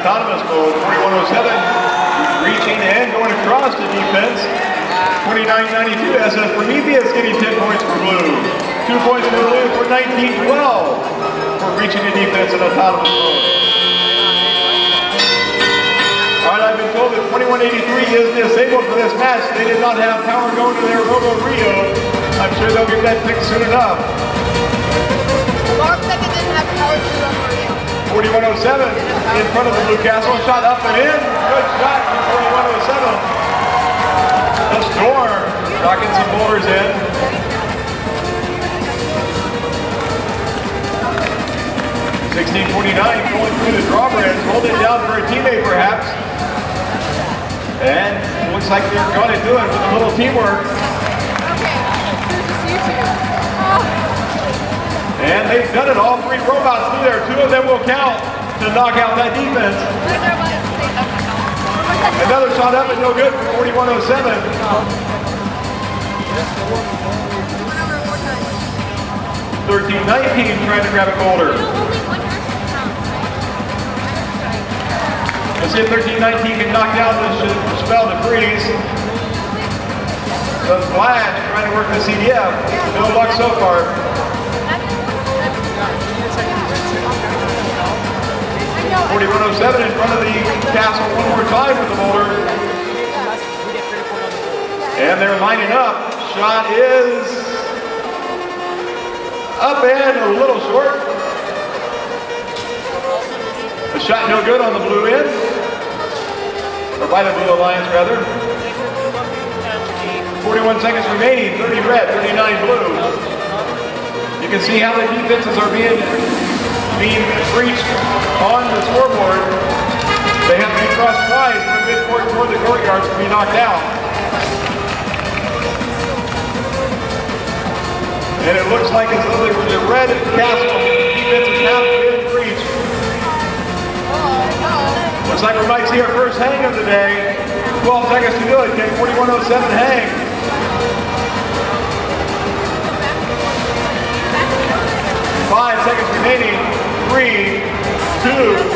autonomous mode. 4107 reaching and going across to defense. 2992 SS Prometheus getting 10 points for blue. 2 points for blue for 1912 for reaching the defense in autonomous mode. Alright, I've been told that 2183 is disabled for this match. They did not have power going to their Robo Rio. I'm sure they'll get that fixed soon enough. Mark said they didn't have power to Robo Rio. 4107 in front of the Blue Castle. Shot up and in. Good shot from 4107. The Storm knocking some boulders in. 1649 going through the drawbridge, holding it down for a teammate perhaps. And looks like they're going to do it with a little teamwork. And they've done it, all three robots through there. 2 of them will count to knock out that defense. Another shot up and no good for 4107. 1319 trying to grab a boulder. Let's see if 1319 can knock down this spell to freeze. The Flash trying to work the CDF. No luck so far. 4107 in front of the castle one more time with the boulder. And they're lining up. Shot is up and a little short. The shot no good on the blue end. Or by the Blue Alliance rather. 41 seconds remaining, 30 red, 39 blue. You can see how the defenses are being breached on the scoreboard. They have to be crossed twice from midcourt toward the courtyards to be knocked out. And it looks like as though the red castle defenses have been breached. Looks like we might see our first hang of the day. 12 seconds to do it. Can 4107 hang? Five seconds remaining. 3, 2,